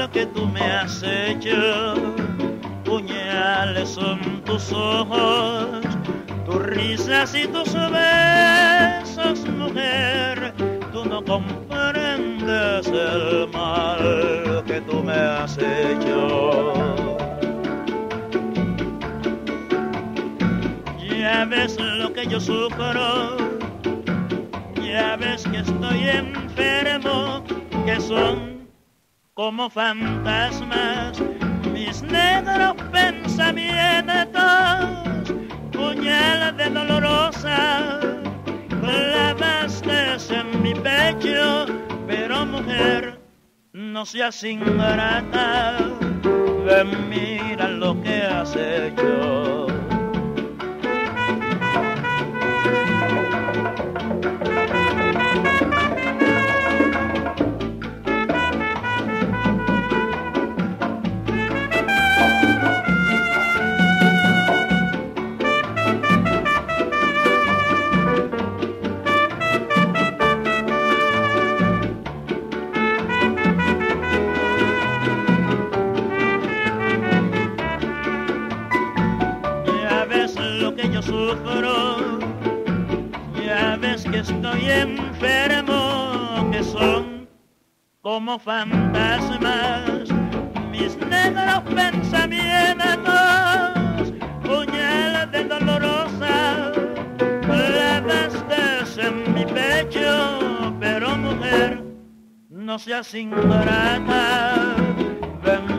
que tú me has hecho. Puñales son tus ojos, tus risas y tus besos, mujer. Tú no comprendes el mal que tú me has hecho. Ya ves lo que yo sufro, ya ves que estoy enfermo, que son como fantasmas mis negros pensamientos. Puñal de dolorosa clavaste en mi pecho, pero mujer, no seas ingrata, ven, mira lo que has hecho. Yo sufro, ya ves que estoy enfermo, que son como fantasmas mis negros pensamientos. Puñal de dolorosa clavaste en mi pecho, pero mujer, no seas ingrata, ven